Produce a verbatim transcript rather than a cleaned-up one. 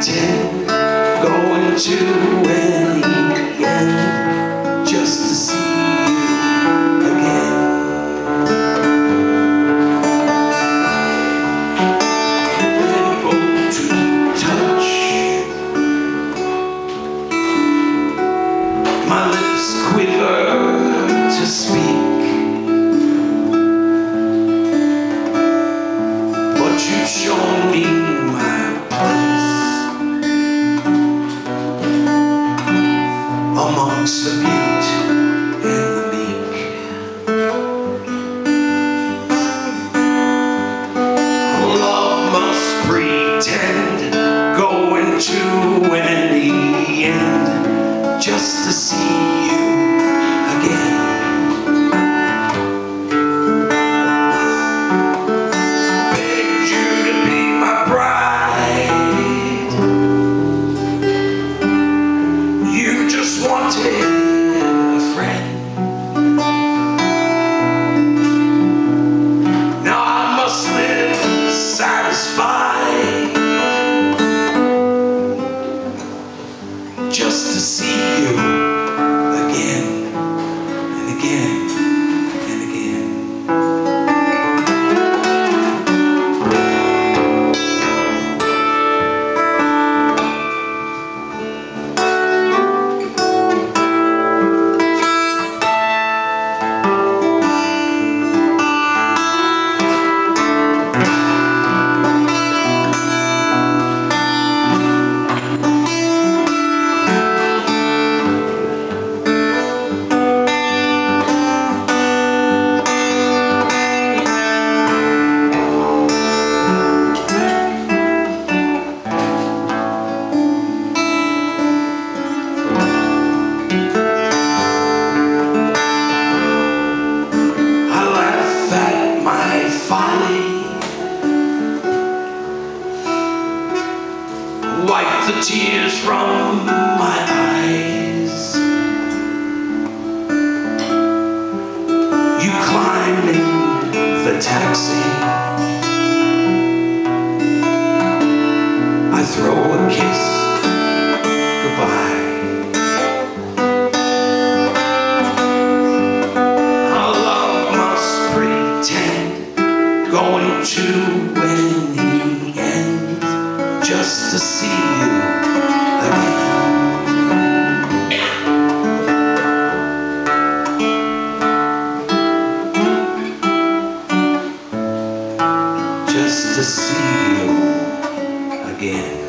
pretend going to any end just to see you again. Able to touch my lips, quiver to speak, but you've shown me my place amongst the mute and the meek. Love must pretend, going to any end just to see you again. Begged you to be my bride, you just wanted a friend. Now I must live satisfied just to see you again and again and again. Wipe the tears from my eyes. You climb in the taxi, I throw a kiss goodbye. Our love must pretend, going to any end just to see you again. Just to see you again.